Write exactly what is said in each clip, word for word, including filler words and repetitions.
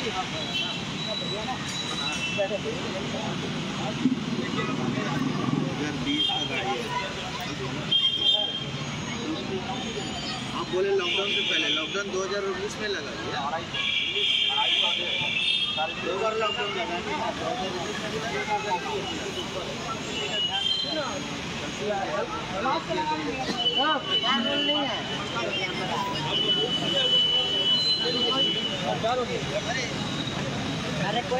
बीस का गाड़ी है। आप बोले लॉकडाउन से पहले, लॉकडाउन दो हज़ार उन्नीस में लगा दिया, दो बार लॉकडाउन लगा। अरे कोई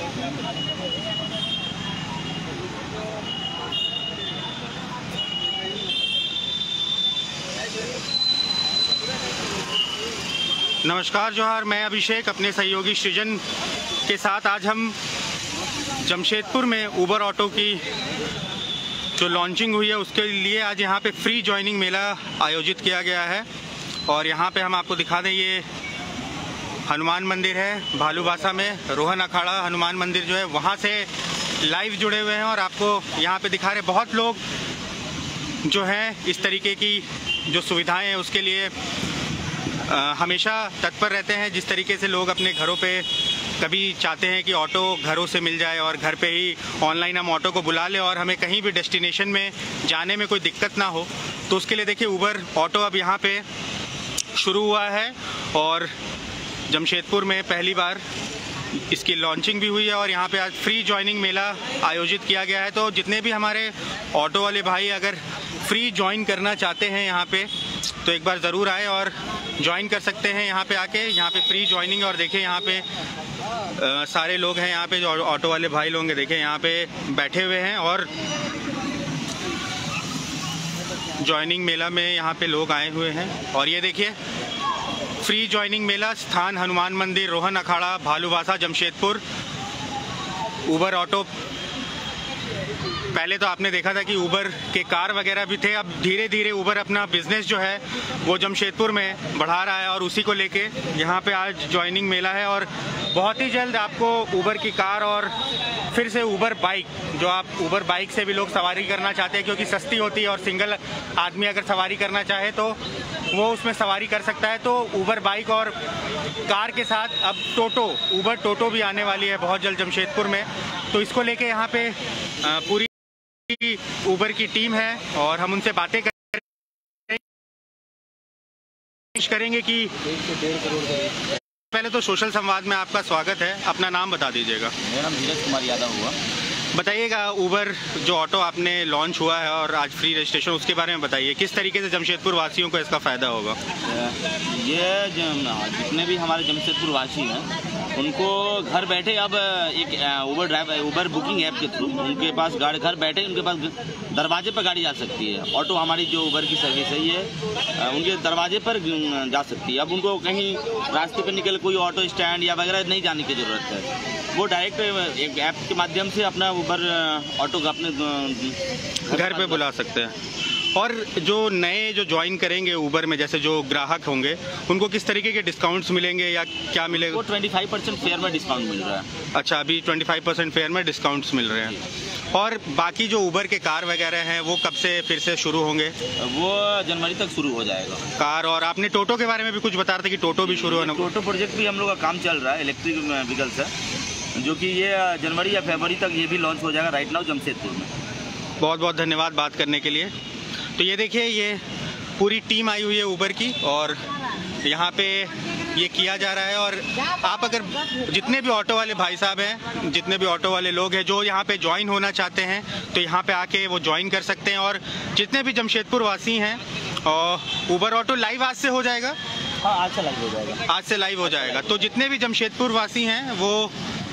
नमस्कार जोहार, मैं अभिषेक अपने सहयोगी सृजन के साथ आज हम जमशेदपुर में ऊबर ऑटो की जो लॉन्चिंग हुई है उसके लिए आज यहाँ पे फ्री जॉइनिंग मेला आयोजित किया गया है। और यहाँ पे हम आपको दिखा दें, ये हनुमान मंदिर है भालूबासा में, रोहन अखाड़ा हनुमान मंदिर जो है वहाँ से लाइव जुड़े हुए हैं और आपको यहाँ पे दिखा रहे बहुत लोग जो हैं इस तरीके की जो सुविधाएं हैं उसके लिए आ, हमेशा तत्पर रहते हैं। जिस तरीके से लोग अपने घरों पे कभी चाहते हैं कि ऑटो घरों से मिल जाए और घर पे ही ऑनलाइन हम ऑटो को बुला लें और हमें कहीं भी डेस्टिनेशन में जाने में कोई दिक्कत ना हो, तो उसके लिए देखिए ऊबर ऑटो अब यहाँ पे शुरू हुआ है और जमशेदपुर में पहली बार इसकी लॉन्चिंग भी हुई है और यहाँ पे आज फ्री जॉइनिंग मेला आयोजित किया गया है। तो जितने भी हमारे ऑटो वाले भाई अगर फ्री ज्वाइन करना चाहते हैं यहाँ पे तो एक बार ज़रूर आए और ज्वाइन कर सकते हैं यहाँ पे आके, यहाँ पे फ्री ज्वाइनिंग। और देखिए यहाँ पे आ, सारे लोग हैं यहाँ पे जो ऑटो वाले भाई लोग हैं, देखिए यहाँ पे बैठे हुए हैं और ज्वाइनिंग मेला में यहाँ पे लोग आए हुए हैं। और ये देखिए फ्री ज्वाइनिंग मेला, स्थान हनुमान मंदिर, रोहन अखाड़ा, भालूबासा, जमशेदपुर। ऊबर ऑटो, पहले तो आपने देखा था कि ऊबर के कार वगैरह भी थे, अब धीरे धीरे ऊबर अपना बिजनेस जो है वो जमशेदपुर में बढ़ा रहा है और उसी को लेके यहाँ पे आज ज्वाइनिंग मेला है। और बहुत ही जल्द आपको ऊबर की कार और फिर से ऊबर बाइक, जो आप ऊबर बाइक से भी लोग सवारी करना चाहते हैं क्योंकि सस्ती होती है और सिंगल आदमी अगर सवारी करना चाहे तो वो उसमें सवारी कर सकता है। तो ऊबर बाइक और कार के साथ अब टोटो, ऊबर टोटो भी आने वाली है बहुत जल्द जमशेदपुर में। तो इसको लेके यहाँ पे पूरी ऊबर की टीम है और हम उनसे बातें करेंगे कि पहले तो सोशल संवाद में आपका स्वागत है। अपना नाम बता दीजिएगा। मेरा नाम धीरज कुमार यादव हुआ। बताइएगा, ऊबर जो ऑटो आपने लॉन्च हुआ है और आज फ्री रजिस्ट्रेशन, उसके बारे में बताइए, किस तरीके से जमशेदपुर वासियों को इसका फ़ायदा होगा? ये जितने भी हमारे जमशेदपुर वासी हैं उनको घर बैठे अब एक Uber driver Uber booking app के थ्रू उनके पास गाड़ी घर बैठे उनके पास दरवाजे पर गाड़ी जा सकती है। ऑटो हमारी जो ऊबर की सर्विस है ये उनके दरवाजे पर जा सकती है। अब उनको कहीं रास्ते पर निकल कोई ऑटो स्टैंड या वगैरह नहीं जाने की ज़रूरत है, वो डायरेक्ट एक ऐप के माध्यम से अपना ऊबर ऑटो का अपने घर पे बुला सकते हैं। और जो नए जो ज्वाइन करेंगे ऊबर में, जैसे जो ग्राहक होंगे, उनको किस तरीके के डिस्काउंट्स मिलेंगे या क्या मिलेगा? वो पच्चीस परसेंट फेयर में डिस्काउंट मिल रहा है। अच्छा, अभी पच्चीस परसेंट फेयर में डिस्काउंट्स मिल रहे हैं। और बाकी जो ऊबर के कार वगैरह हैं वो कब से फिर से शुरू होंगे? वो जनवरी तक शुरू हो जाएगा कार। और आपने टोटो के बारे में भी कुछ बता रहे थे कि टोटो भी शुरू होना। टोटो प्रोजेक्ट भी हम लोग का काम चल रहा है, इलेक्ट्रिक व्हीकल्स है, जो कि ये जनवरी या फरवरी तक ये भी लॉन्च हो जाएगा राइट नाउ जमशेदपुर में। बहुत बहुत धन्यवाद बात करने के लिए। तो ये देखिए, ये पूरी टीम आई हुई है ऊबर की और यहाँ पे ये किया जा रहा है। और आप अगर जितने भी ऑटो वाले भाई साहब हैं, जितने भी ऑटो वाले लोग हैं जो यहाँ पे ज्वाइन होना चाहते हैं तो यहाँ पे आके वो ज्वाइन कर सकते हैं। और जितने भी जमशेदपुर वासी हैं, और ऊबर ऑटो लाइव आज से हो जाएगा। हाँ, आज से लाइव हो जाएगा। आज से लाइव हो जाएगा। तो जितने भी जमशेदपुर वासी हैं वो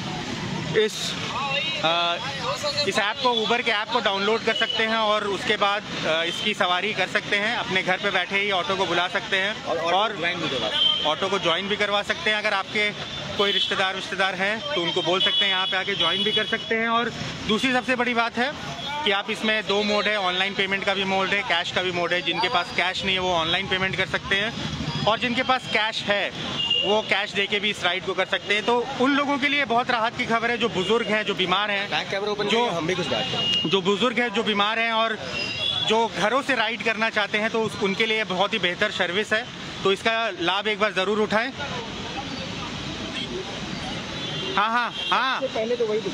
इस आ, इस ऐप को, ऊबर के ऐप को डाउनलोड कर सकते हैं और उसके बाद आ, इसकी सवारी कर सकते हैं। अपने घर पे बैठे ही ऑटो को बुला सकते हैं और, और ऑटो को ज्वाइन भी करवा सकते हैं। अगर आपके कोई रिश्तेदार रिश्तेदार हैं तो उनको बोल सकते हैं यहाँ पे आके ज्वाइन भी कर सकते हैं। और दूसरी सबसे बड़ी बात है कि आप इसमें दो मोड है, ऑनलाइन पेमेंट का भी मोड है, कैश का भी मोड है। जिनके पास कैश नहीं है वो ऑनलाइन पेमेंट कर सकते हैं और जिनके पास कैश है वो कैश देके भी इस राइड को कर सकते हैं। तो उन लोगों के लिए बहुत राहत की खबर है जो बुजुर्ग हैं, जो बीमार हैं, जो हम भी कुछ बात करें, जो बुजुर्ग हैं, जो बीमार हैं और जो घरों से राइड करना चाहते हैं, तो उनके लिए बहुत ही बेहतर सर्विस है। तो इसका लाभ एक बार ज़रूर उठाएं। हाँ हाँ हाँ पहले तो वही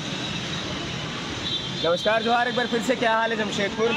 नमस्कार जोहार, एक बार फिर से क्या हाल है जमशेदपुर।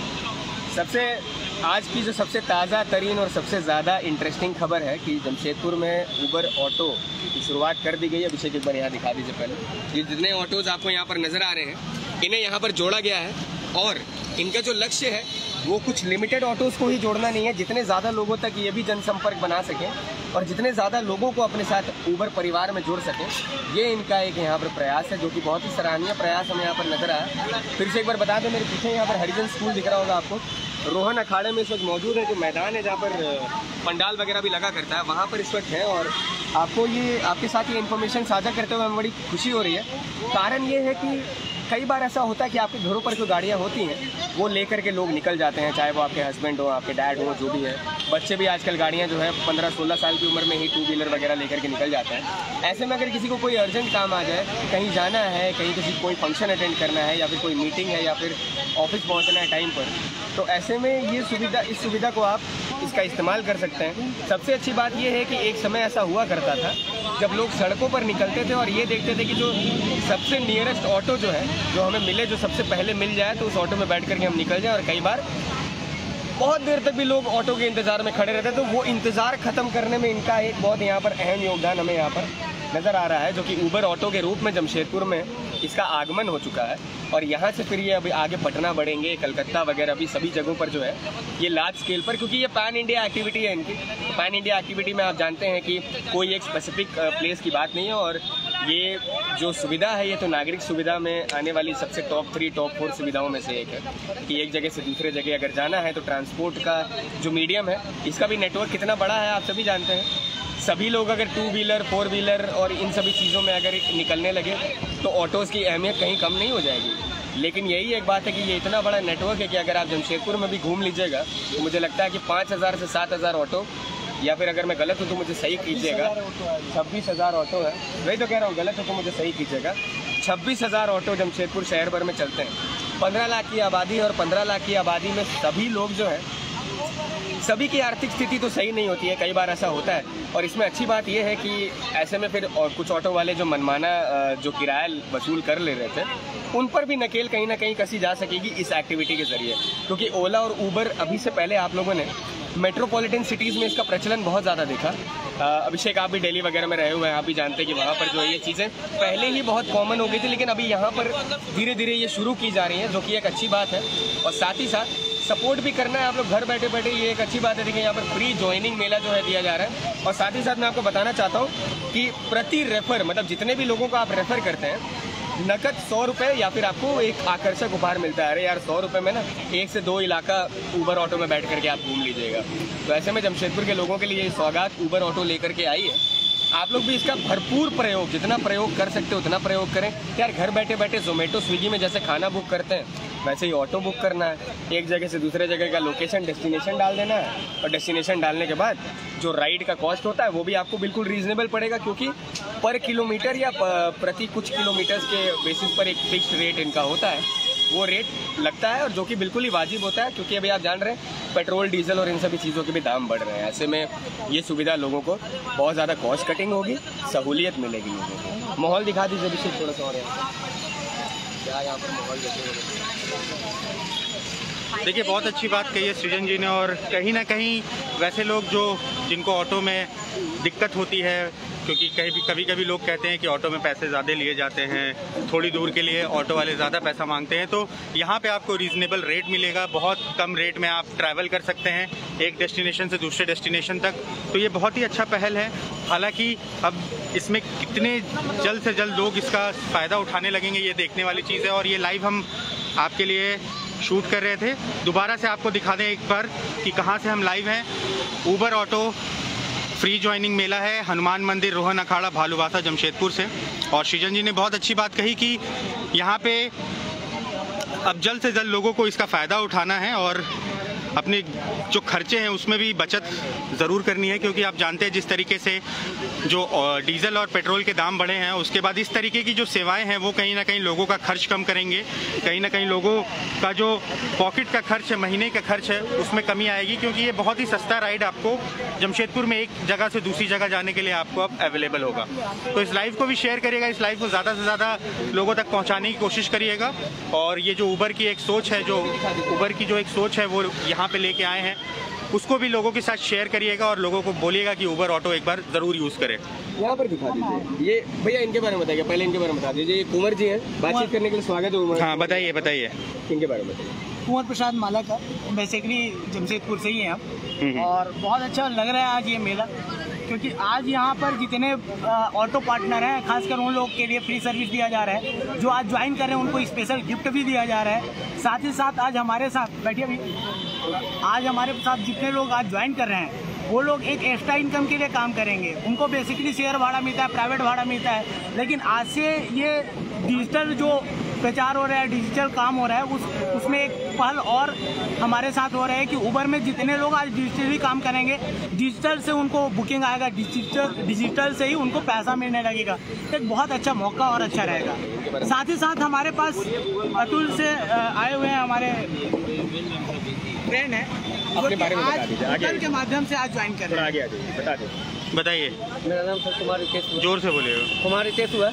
सबसे आज की जो सबसे ताज़ा तरीन और सबसे ज़्यादा इंटरेस्टिंग खबर है कि जमशेदपुर में उबर ऑटो की शुरुआत कर दी गई है। अभिषेक एक बार यहाँ दिखा दीजिए पहले। ये जितने ऑटोज़ आपको यहाँ पर नज़र आ रहे हैं इन्हें यहाँ पर जोड़ा गया है और इनका जो लक्ष्य है वो कुछ लिमिटेड ऑटोज़ को ही जोड़ना नहीं है, जितने ज़्यादा लोगों तक ये भी जनसंपर्क बना सकें और जितने ज़्यादा लोगों को अपने साथ उबर परिवार में जोड़ सकें, ये इनका एक यहाँ पर प्रयास है जो कि बहुत ही सराहनीय प्रयास हमें यहाँ पर नजर आया। फिर से एक बार बता दें, मेरे पीछे यहाँ पर हरिजन स्कूल दिख रहा होगा आपको। रोहन अखाड़े में इस वक्त मौजूद है, जो मैदान है जहाँ पर पंडाल वगैरह भी लगा करता है, वहाँ पर इस वक्त है। और आपको ये आपके साथ ये इन्फॉर्मेशन साझा करते हुए हमें बड़ी खुशी हो रही है। कारण ये है कि कई बार ऐसा होता है कि आपके घरों पर जो गाड़ियाँ होती हैं वो लेकर के लोग निकल जाते हैं, चाहे वो आपके हस्बैंड हो, आपके डैड हो, जो भी है। बच्चे भी आजकल गाड़ियाँ जो है पंद्रह सोलह साल की उम्र में ही टू व्हीलर वगैरह लेकर के निकल जाते हैं। ऐसे में अगर किसी को कोई अर्जेंट काम आ जाए, कहीं जाना है, कहीं किसी कोई फंक्शन अटेंड करना है या फिर कोई मीटिंग है या फिर ऑफिस पहुँचना है टाइम पर, तो ऐसे में ये सुविधा इस सुविधा को आप इसका इस्तेमाल कर सकते हैं। सबसे अच्छी बात यह है कि एक समय ऐसा हुआ करता था जब लोग सड़कों पर निकलते थे और ये देखते थे कि जो सबसे नियरेस्ट ऑटो जो है जो हमें मिले, जो सबसे पहले मिल जाए, तो उस ऑटो में बैठ करके हम निकल जाएं। और कई बार बहुत देर तक भी लोग ऑटो के इंतज़ार में खड़े रहते हैं, तो वो इंतज़ार ख़त्म करने में इनका एक बहुत यहाँ पर अहम योगदान हमें यहाँ पर नज़र आ रहा है, जो कि उबर ऑटो के रूप में जमशेदपुर में इसका आगमन हो चुका है। और यहाँ से फिर ये अभी आगे पटना बढ़ेंगे, कलकत्ता वगैरह भी सभी जगहों पर जो है ये लार्ज स्केल पर, क्योंकि ये पैन इंडिया एक्टिविटी है इनकी। तो पैन इंडिया एक्टिविटी में आप जानते हैं कि कोई एक स्पेसिफिक प्लेस की बात नहीं है। और ये जो सुविधा है ये तो नागरिक सुविधा में आने वाली सबसे टॉप थ्री टॉप फोर सुविधाओं में से एक है कि एक जगह से दूसरे जगह अगर जाना है तो ट्रांसपोर्ट का जो मीडियम है इसका भी नेटवर्क कितना बड़ा है आप सभी जानते हैं। सभी लोग अगर टू व्हीलर, फोर व्हीलर और इन सभी चीज़ों में अगर निकलने लगे तो ऑटोज़ की अहमियत कहीं कम नहीं हो जाएगी। लेकिन यही एक बात है कि ये इतना बड़ा नेटवर्क है कि अगर आप जमशेदपुर में भी घूम लीजिएगा तो मुझे लगता है कि पाँच हज़ार से सात हज़ार ऑटो, या फिर अगर मैं गलत हूँ तो मुझे सही कीजिएगा, छब्बीस हज़ार ऑटो है, वही तो कह रहा हूँ, गलत हो तो मुझे सही कीजिएगा। छब्बीस हज़ार ऑटो जमशेदपुर शहर भर में चलते हैं। पंद्रह लाख की आबादी और पंद्रह लाख की आबादी में सभी लोग जो है, सभी की आर्थिक स्थिति तो सही नहीं होती है, कई बार ऐसा होता है। और इसमें अच्छी बात यह है कि ऐसे में फिर और कुछ ऑटो वाले जो मनमाना जो किराया वसूल कर ले रहे थे उन पर भी नकेल कहीं ना कहीं कसी जा सकेगी इस एक्टिविटी के ज़रिए। क्योंकि ओला और ऊबर अभी से पहले आप लोगों ने मेट्रोपॉलिटन सिटीज़ में इसका प्रचलन बहुत ज़्यादा देखा। अभिषेक आप भी दिल्ली वगैरह में रहे हुए हैं, आप भी जानते हैं कि वहाँ पर जो है ये चीज़ें पहले ही बहुत कॉमन हो गई थी, लेकिन अभी यहाँ पर धीरे धीरे ये शुरू की जा रही है, जो कि एक अच्छी बात है। और साथ ही साथ सपोर्ट भी करना है आप लोग घर बैठे बैठे, ये एक अच्छी बात है। देखिए यहाँ पर फ्री ज्वाइनिंग मेला जो है दिया जा रहा है। और साथ ही साथ मैं आपको बताना चाहता हूँ कि प्रति रेफर, मतलब जितने भी लोगों को आप रेफर करते हैं, नकद सौ रुपये या फिर आपको एक आकर्षक उपहार मिलता है। अरे यार, सौ रुपये में ना एक से दो इलाका उबर ऑटो में बैठ करके आप घूम लीजिएगा। तो ऐसे में जमशेदपुर के लोगों के लिए सौगात उबर ऑटो लेकर के आई है। आप लोग भी इसका भरपूर प्रयोग, जितना प्रयोग कर सकते हो उतना प्रयोग करें। यार घर बैठे बैठे जोमेटो, स्विगी में जैसे खाना बुक करते हैं वैसे ही ऑटो बुक करना है। एक जगह से दूसरे जगह का लोकेशन, डेस्टिनेशन डाल देना है और डेस्टिनेशन डालने के बाद जो राइड का कॉस्ट होता है वो भी आपको बिल्कुल रीजनेबल पड़ेगा, क्योंकि पर किलोमीटर या प्रति कुछ किलोमीटर्स के बेसिस पर एक फिक्स रेट इनका होता है, वो रेट लगता है और जो कि बिल्कुल ही वाजिब होता है। क्योंकि अभी आप जान रहे हैं पेट्रोल, डीजल और इन सभी चीज़ों के भी दाम बढ़ रहे हैं। ऐसे में ये सुविधा लोगों को बहुत ज़्यादा कॉस्ट कटिंग होगी, सहूलियत मिलेगी लोगों को। माहौल दिखा दीजिए अभिषेक थोड़ा सा और क्या यहाँ पर माहौल जैसे। देखिए बहुत अच्छी बात कही है सृजन जी ने। और कहीं ना कहीं वैसे लोग जो जिनको ऑटो में दिक्कत होती है, क्योंकि कभी कभी कभी लोग कहते हैं कि ऑटो में पैसे ज़्यादा लिए जाते हैं, थोड़ी दूर के लिए ऑटो वाले ज़्यादा पैसा मांगते हैं, तो यहाँ पे आपको रीज़नेबल रेट मिलेगा। बहुत कम रेट में आप ट्रैवल कर सकते हैं एक डेस्टिनेशन से दूसरे डेस्टिनेशन तक। तो ये बहुत ही अच्छा पहल है। हालांकि अब इसमें कितने जल्द से जल्द लोग इसका फ़ायदा उठाने लगेंगे ये देखने वाली चीज़ है। और ये लाइव हम आपके लिए शूट कर रहे थे। दोबारा से आपको दिखा दें एक बार कि कहाँ से हम लाइव हैं। उबर ऑटो फ्री ज्वाइनिंग मेला है, हनुमान मंदिर, रोहन अखाड़ा, भालूवासा, जमशेदपुर से। और सृजन जी ने बहुत अच्छी बात कही कि यहाँ पे अब जल्द से जल्द लोगों को इसका फ़ायदा उठाना है और अपने जो खर्चे हैं उसमें भी बचत ज़रूर करनी है, क्योंकि आप जानते हैं जिस तरीके से जो डीजल और पेट्रोल के दाम बढ़े हैं, उसके बाद इस तरीके की जो सेवाएं हैं वो कहीं ना कहीं लोगों का खर्च कम करेंगे, कहीं ना कहीं लोगों का जो पॉकेट का खर्च है, महीने का खर्च है, उसमें कमी आएगी, क्योंकि ये बहुत ही सस्ता राइड आपको जमशेदपुर में एक जगह से दूसरी जगह जाने के लिए आपको अब अवेलेबल होगा। तो इस लाइव को भी शेयर करिएगा, इस लाइव को ज़्यादा से ज़्यादा लोगों तक पहुँचाने की कोशिश करिएगा। और ये जो उबर की एक सोच है, जो उबर की जो एक सोच है वो यहाँ पे लेके आए हैं, उसको भी लोगों के साथ शेयर करिएगा और लोगों को बोलिएगा कि उबर ऑटो एक बार ज़रूर यूज़ करें। यहाँ पर दिखा दीजिए ये भैया, इनके बारे में बताइए, पहले इनके बारे में बता दीजिए। ये कुंवर जी हैं, बातचीत करने के लिए स्वागत है उमर। हाँ बताइए बताइए इनके बारे में बताइए। कुंवर प्रसाद मालक है, बेसिकली जमशेदपुर से ही हैं हम, और बहुत अच्छा लग रहा है आज ये मेला, क्योंकि आज यहाँ पर जितने ऑटो पार्टनर हैं, खासकर उन लोग के लिए फ्री सर्विस दिया जा रहा है। जो आज ज्वाइन कर रहे हैं उनको स्पेशल गिफ्ट भी दिया जा रहा है। साथ ही साथ आज हमारे साथ बैठिए अभी, आज हमारे साथ जितने लोग आज ज्वाइन कर रहे हैं वो लोग एक एक्स्ट्रा इनकम के लिए काम करेंगे। उनको बेसिकली शेयर भाड़ा मिलता है, प्राइवेट भाड़ा मिलता है, लेकिन आज से ये डिजिटल जो प्रचार हो रहा है, डिजिटल काम हो रहा है, उस उसमें एक पहल और हमारे साथ हो रहा है कि उबर में जितने लोग आज डिजिटली काम करेंगे, डिजिटल से उनको बुकिंग आएगा, डिजिटल डिजिटल से ही उनको पैसा मिलने लगेगा। एक बहुत अच्छा मौका और अच्छा रहेगा। साथ ही साथ हमारे पास अतुल से आए हुए हैं हमारे फ्रेंड है, अपने बारे में बता दीजिए आगे। होटल के माध्यम से आज ज्वाइन कर रहे हैं। आगे आ जाइए, बता दीजिए। बताइए। मेरा नाम सर कुमार रितेश हुआ। जोर से बोलिएगा। कुमार रितेश हुआ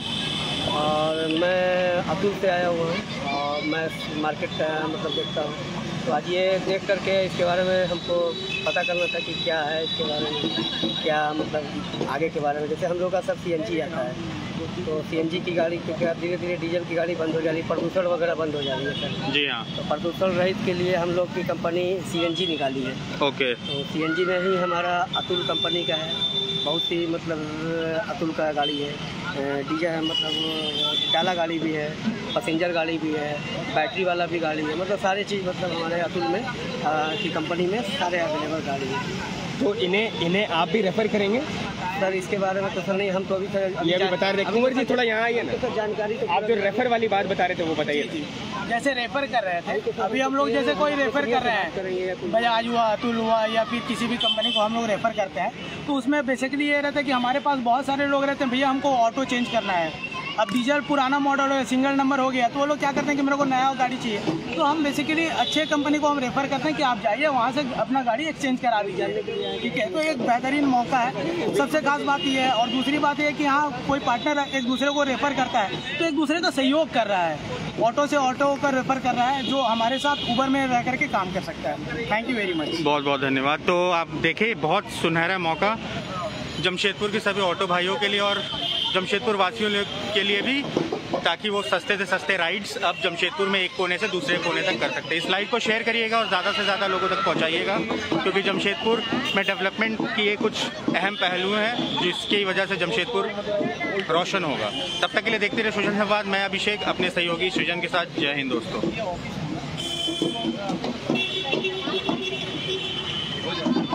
और मैं अतुल से आया हुआ हूँ और मैं मार्केट का मतलब देखता हूँ। तो आज ये देख करके इसके बारे में हमको पता करना था कि क्या है इसके बारे में, क्या मतलब आगे के बारे में। जैसे हम लोग का सब सी एन जी आता है, तो सी एन जी की गाड़ी क्योंकि अब धीरे धीरे डीजल की गाड़ी बंद हो जा रही है, प्रदूषण वगैरह बंद हो जा रही है सर। जी हाँ। तो प्रदूषण रहित के लिए हम लोग की कंपनी सी एन जी निकाली है। ओके। तो सी एन जी में ही हमारा अतुल कंपनी का है, बहुत ही मतलब अतुल का गाड़ी है, डीजल मतलब डाला गाड़ी भी है, पैसेंजर गाड़ी भी है, बैटरी वाला भी गाड़ी है, मतलब सारी चीज़ मतलब हमारे अतुल में आ, की कंपनी में सारे अवेलेबल गाड़ी है। तो इन्हें इन्हें आप भी रेफर करेंगे सर? इसके बारे में तो सर नहीं, हम तो अभी सर ये अभी बता रहे थे। कुंवर जी थोड़ा यहाँ आइए ना, तो जानकारी तो आप जो रेफर वाली बात बता रहे थे वो बताइए। जैसे रेफर कर रहे थे, अभी हम लोग जैसे कोई रेफर कर रहे हैं, बजाज हुआ, अतुल हुआ, या फिर किसी भी कंपनी को हम लोग रेफर करते हैं, तो उसमें बेसिकली ये रहता है कि हमारे पास बहुत सारे लोग रहते हैं, भैया हमको ऑटो चेंज करना है, अब डीजल पुराना मॉडल हो, सिंगल नंबर हो गया, तो वो लोग क्या करते हैं कि मेरे को नया गाड़ी चाहिए, तो हम बेसिकली अच्छे कंपनी को हम रेफर करते हैं कि आप जाइए वहाँ से अपना गाड़ी एक्सचेंज करा दीजिए, ठीक है। तो एक बेहतरीन मौका है, सबसे खास बात ये है। और दूसरी बात ये है कि यहाँ कोई पार्टनर एक दूसरे को रेफर करता है तो एक दूसरे का सहयोग कर रहा है, ऑटो से ऑटो का रेफर कर रहा है, जो हमारे साथ उबर में रह करके काम कर सकता है। Thank you very much. बहुत बहुत धन्यवाद। तो आप देखें, बहुत सुनहरा मौका जमशेदपुर के सभी ऑटो भाइयों के लिए और जमशेदपुर वासियों के लिए भी, ताकि वो सस्ते से सस्ते राइड्स अब जमशेदपुर में एक कोने से दूसरे कोने तक कर सकते हैं। इस लाइव को शेयर करिएगा और ज़्यादा से ज़्यादा लोगों तक पहुंचाइएगा, क्योंकि जमशेदपुर में डेवलपमेंट की ये कुछ अहम पहलू हैं जिसकी वजह से जमशेदपुर रोशन होगा। तब तक के लिए देखते रहे सृजन संवाद। मैं अभिषेक अपने सहयोगी सृजन के साथ। जय हिंद दोस्तों।